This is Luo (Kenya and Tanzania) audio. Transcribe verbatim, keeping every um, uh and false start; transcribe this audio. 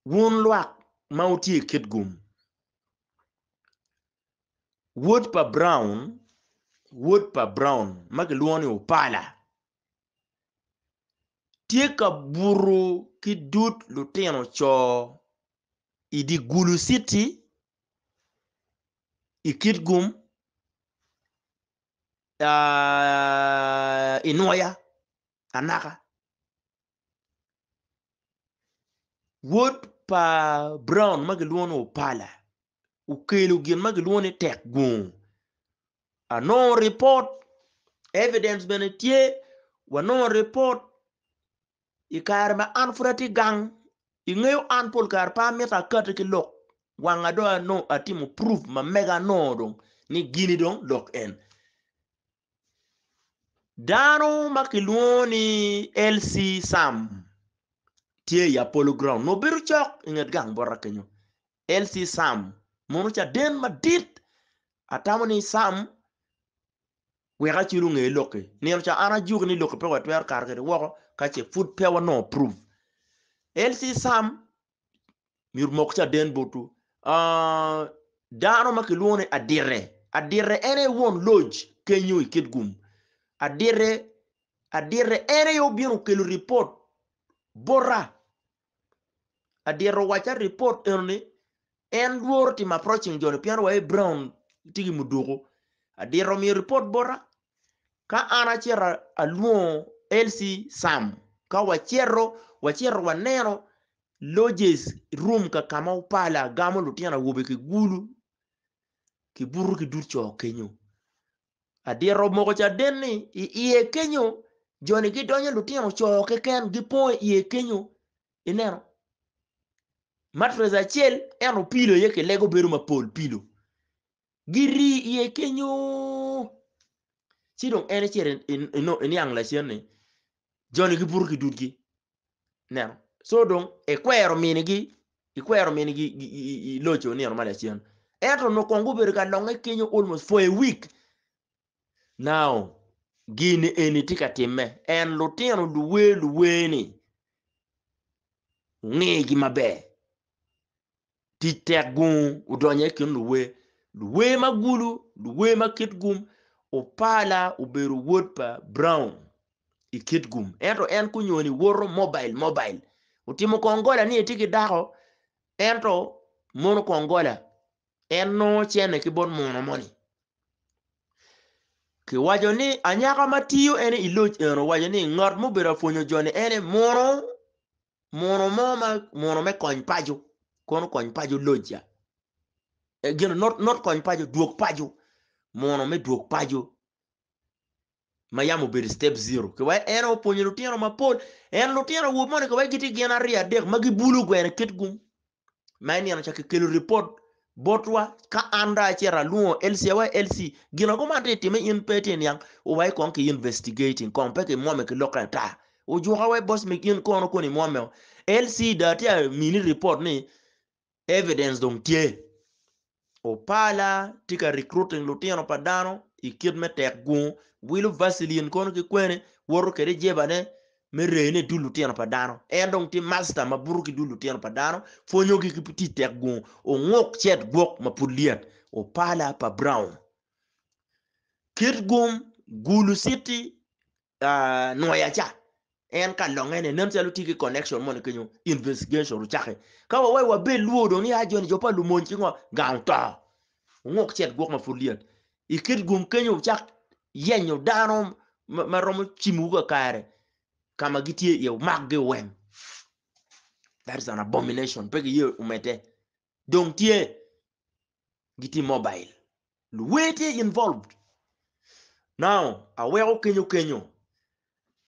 won luak mauti kit gum Wod Pa Brown Wod Pa Brown magluoni Opala tie ka buru ki dut lutino cho idi Gulu City i kit gum uh, inoya anaka Wod Pa Brown magluoni Opala ukelu gin magluoni tek gum a no report evidence benetie wa no report ikar ma an furati gang ingeyo an pol kar pa meta kat ki lok wanga do no atimu proof ma mega no dong ni gini dong lok en dano makiluoni L C Sam tie ya polo ground no biru chok inget gang borra kenyo L C Sam monu cha den madit atamo ni Sam wega chilu nge loke ni cha ana juk ni loke pe watwer kar ke wo ka che food pe no proof L C Sam mir mokcha den botu uh, dano makiluoni adire adire ene won lodge kenyo ikit gum adire adire ene yo binu kelu report borra adire wacha report ene en duor tim approaching John Pierre Way Brown tigi mudugo adire mi report borra ka ana chera aluo L C Sam ka wachero wachero wanero lodges room ka kama Opala gamo lutiana wobe ki gulu ki buru ki durcho kenyo adiro mogo cha denni iye kenyo joni ki donyo lutiana cho ke ken gi po iye kenyo inero matres achiel eno pilo yeke lego beru mapol pilo giri iye kenyo sidong ene chere ino ini angla chene joni ki buru ki durgi nero so dong e kwero minigi i kwero minigi locho ni normal achiel eto no kongu beru ka longe kenyo almost for a week now gini eni tika time en lutino luwe luwe ni ngegi mabe titek gum udonye kin luwe luwe magulu luwe makit gum Opala uberu Wod Pa Brown ikit gum ento en kunyoni woro mobile mobile utimo kongola ni tiki dako ento mono kongola en no chene ki bon mono moni ki wajo ni anyaka matiyo ene iloch eno wajo ni ngot mo bera fonyo joni ene mono mono moma mono me kony pajo kono kony pajo loja e gino not not kony pajo duok pajo mono me duok pajo mayamo beri step zero ki wa ene oponyo lutieno mapol en lutieno wo mone ko wa giti gena ria dek magi bulu gwene kit gum mani ana chake kelo report botwa ka anda chera luo L C wa L C gino ko mante time in peten yang o wai kon ki investigating kon pe ke mome ke loka ta o juha wa bosmic in kono koni mome L C dati a mini report ni evidence dong tie Opala tika recruiting lutiano padano ikid me tek gun wilu vaseline kono ki kwene woro kere jebane me rene du lutiano padano endong ti master maburu ki du lutiano padano fonyo ki ki tek gun o ngok chet gok mapuliat Opala Pa Brown kid gum Gulu City uh, noya cha en ka longene nem selu tiki connection mon kenyo investigation ru chahe ka wa wa be luodo ni ajo ni jopa lu monchi ngo ganta ngok chet gok mapuliat ikid gum kenyo chak yenyo dano maromo chimuga kare kama gitie ye magge wen that is an abomination pege ye umete donc tie giti mobile luwete involved now awero kenyo kenyo